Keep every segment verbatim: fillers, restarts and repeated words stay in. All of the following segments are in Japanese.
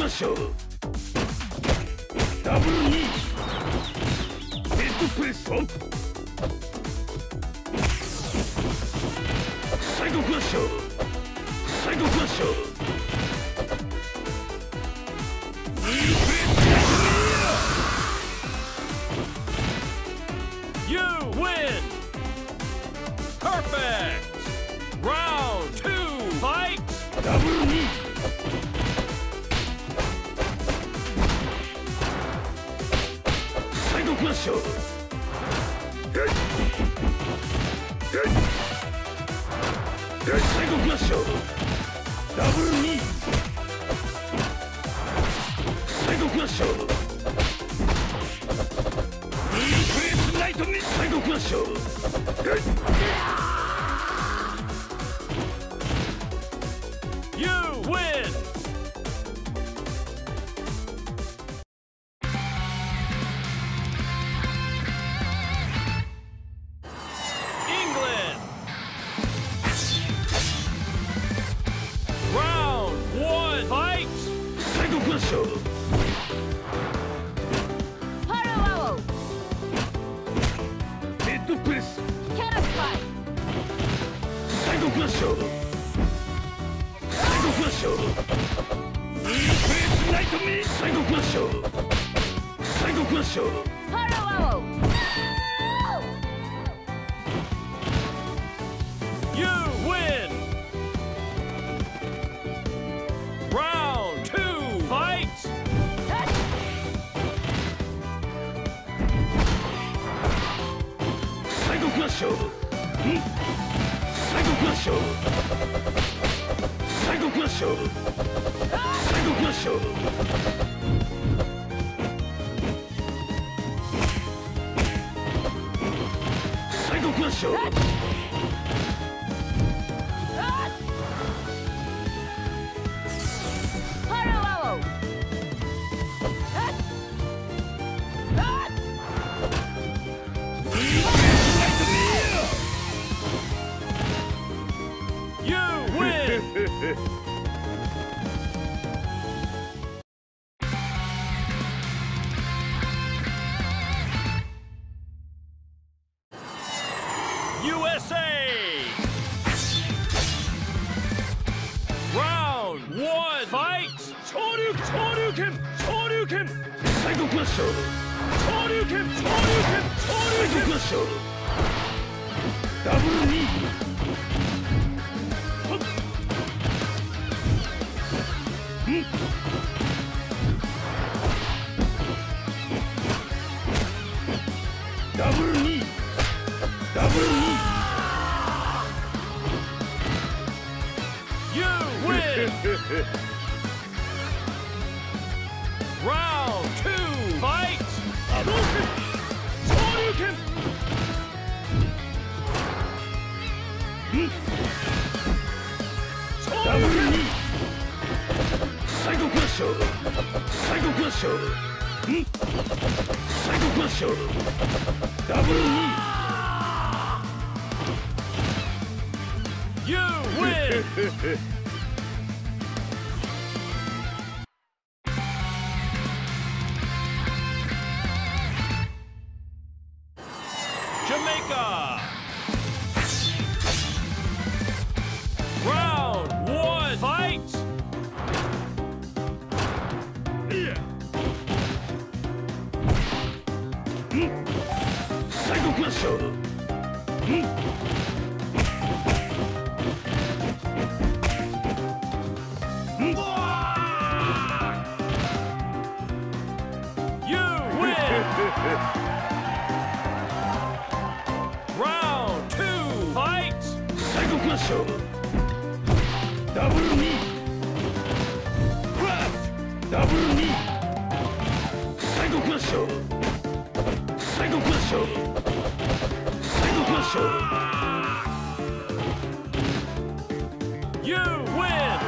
ショー。ダブルにヘッドプレスワンプ。サイドフラッシュ。サイドフラッシュ。 You win! Perfect! Round two, fight! ダブルにサイドフラッシュ。サイドフラッシュ。ダブルにサイドフラッシュ。ナイトミサイドフラッシュ。 You win! England! Round one, fight! サイドフラッシュ。ヘッドプレス。サイドフラッシュ。サイドフラッシュ。プレスナイトミサイドフラッシュ。サイドフラッシュ。 You win! Round two, fight! サイドフラッシュ。サイドフラッシュ。サイドフラッシュ。サイドフラッシュ。サイドフラッシュ。 You win! U S A! Round one, fight! 昇竜昇竜拳昇竜拳。サイドフラッシュ。昇竜拳昇竜拳昇竜拳。サイドフラッシュ。ダブルにダブルにダブルに You win! Round two, fight! 波動拳昇竜拳。ダブルにサイドフラッシュ。サイドフラッシュ。サイドフラッシュ。ダブルに You win! Jamaica! Round one, fight! サイドフラッシュ。 You win! Round two, fight! サイドフラッシュ。ダブルにダブルにサイドフラッシュ。サイドフラッシュ。サイドフラッシュ。 You win!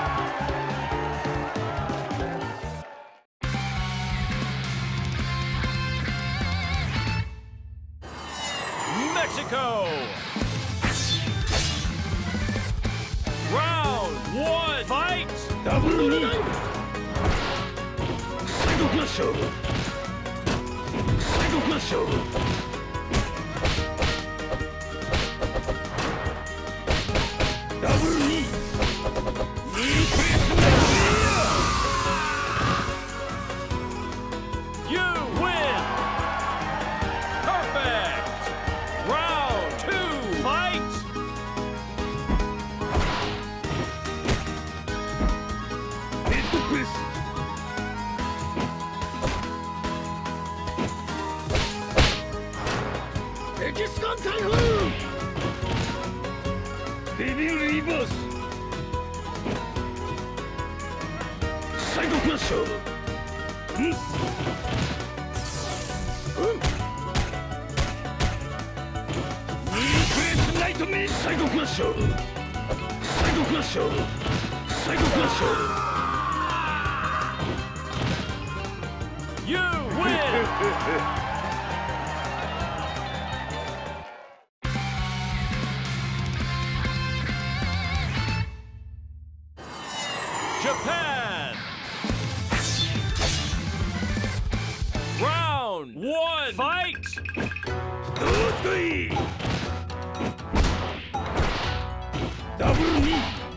Mexico! Round one, fight! ダブルに後クラッシュ最後クラッシュダブルにニープレスナイト You win! Perfect! Round two, fight! ヘッドプレスエキスカン台風デビルリバースサイドクラッシュうんうんニープレスナイトメイサイドクラッシュサイドクラッシュサイドクラッシュ You win! Japan! Round one, fight! どうすいダブルに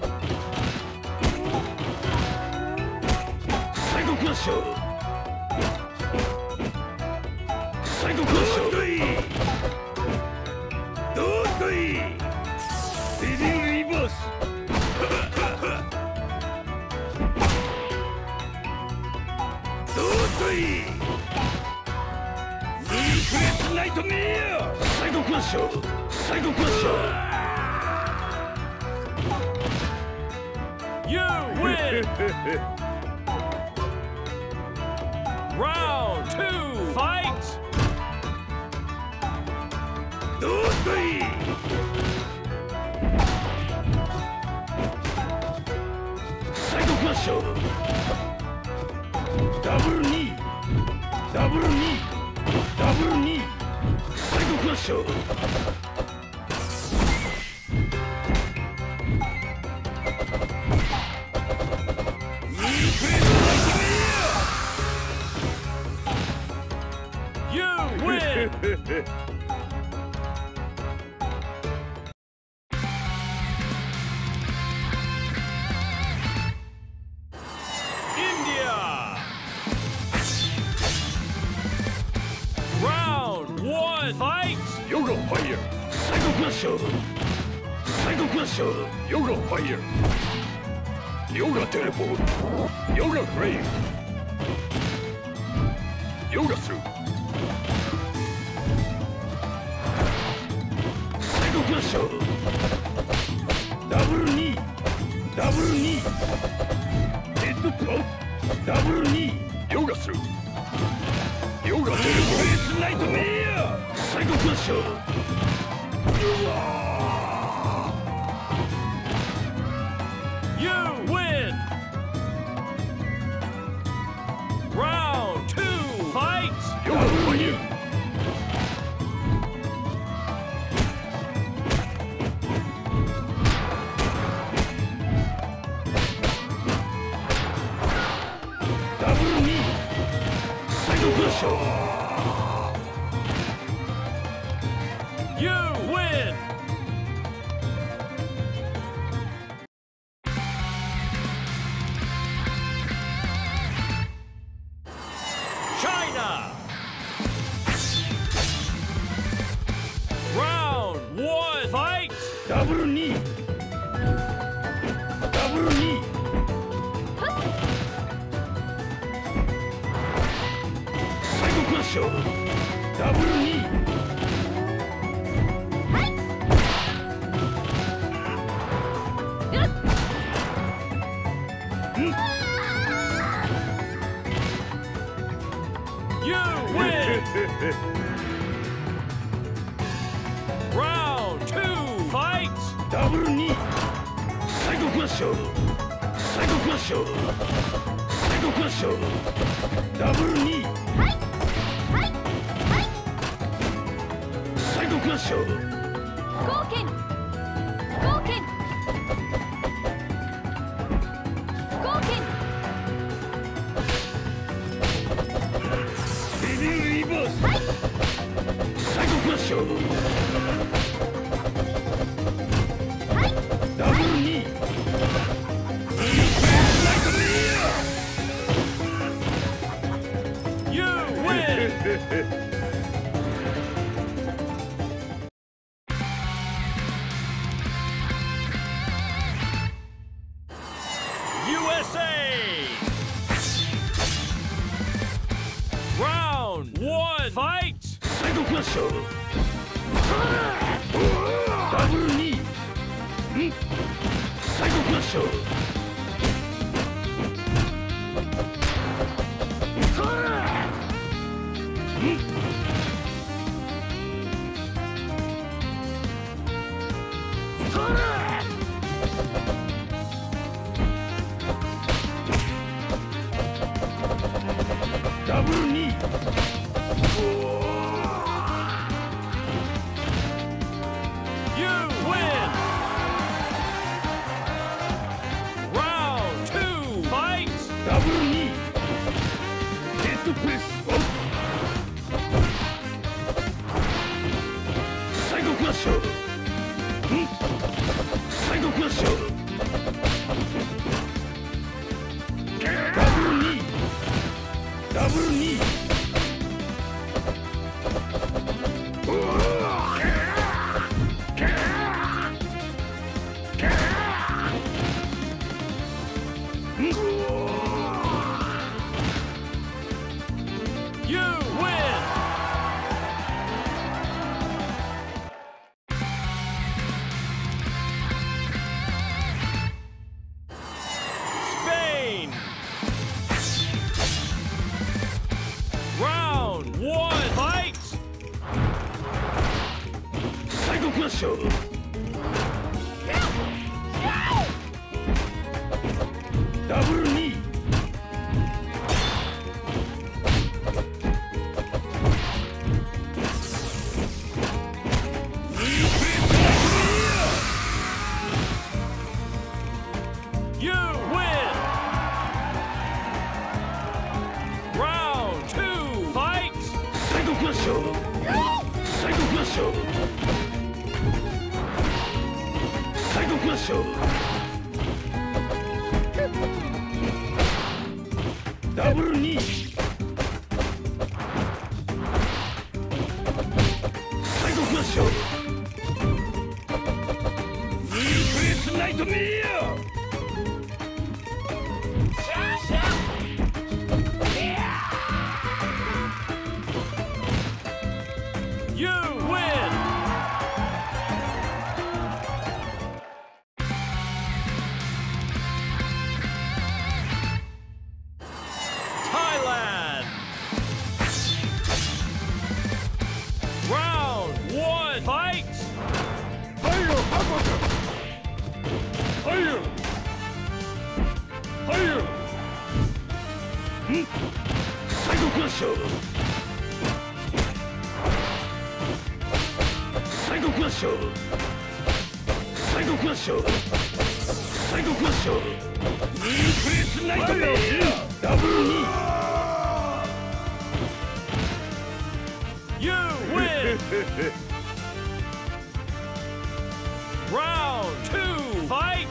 サイドクラッシュサイドクラッシュどうすいデビルリバースどうすいニープレスナイトメアサイドクラッシュサイドクラッシュ You win! Round two, fight! どうすいサイドクラッシュダブルにダブルにダブルにサイドクラッシュニープレスナイトメア You win! India! Round one, fight! Yoga fire サイドクラッシュサイドクラッシュ Yoga fire Yoga teleport Yoga flame Yoga through サイドクラッシュダブルにダブルにヘッドプロダブルに Yoga through Yoga teleport スナイトメアサイドクラッシュうわ You win! Round two, fight! Yoga fireダブルにサイドクラッシュ You win! China! Round one, fight! ダブルにダブルにサイドクラッシュダブルに You win! Round two, fight! ダブルにサイドクラッシュサイドクラッシュサイドクラッシュダブルにサイドクラッシュ合剣合剣合剣 one, fight! 最後クラッシャーダブルにん最後クラッシャーダブルに You win! Round two, fight! ダブルにヘッドプレスオン最後クラッシャー最後クラッシャーダブルにダブルに You win! Spain! Round one, fight! 最後クラッシャーダブルに You win! Round two, fight! 最後クラッシャー最後クラッシャー最後クラッシャーダブルに最後クラッシャーニープレスナイトメア You win! Thailand! Round one, fight! Fire! Fire! Fire! ん最後クラッシャー最後クラッシャー最後クラッシャー最後クラッシャーニープレスナイトメアダブルに You win! Round two, fight!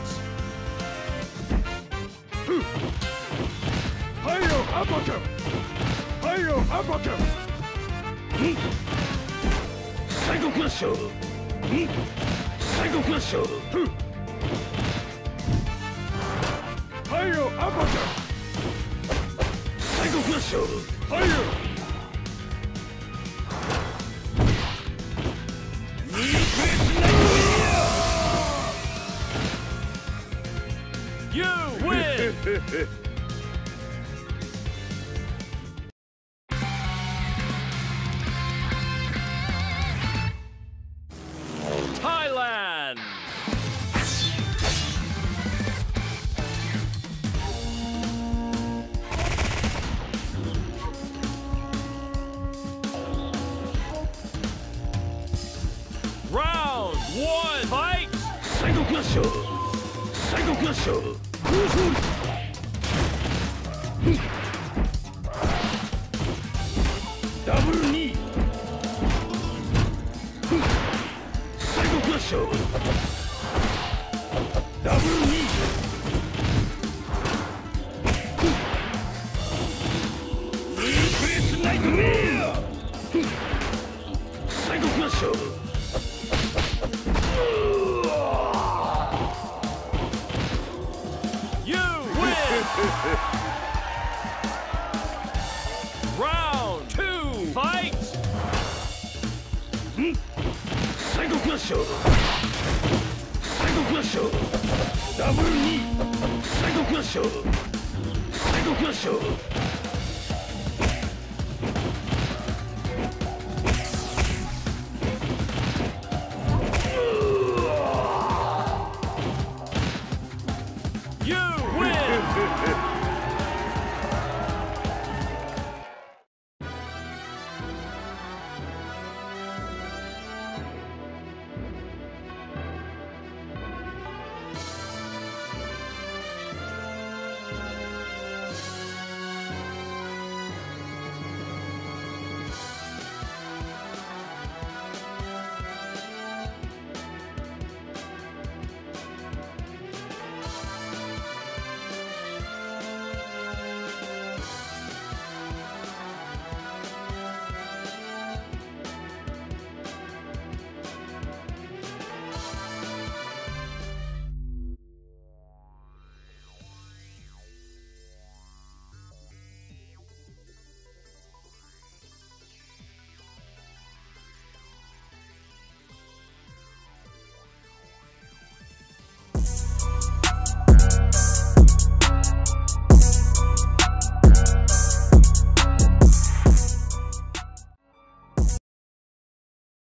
Fire uppercut! Fire uppercut! 最後クラッシャー最後クラッシャーFire uppercut! 最後クラッシャー Fire! ニープレスナイトメア You win! Thailand! Round one, fight! 最後クラッシャー最後クラッシャーダブルに最後クラッシャーダブルにニープレスナイトメア最後クラッシャー You win! Round two, fight! クラッシャーサイドクラッシャーダブルにサイドクラッシャーサイドクラッシャー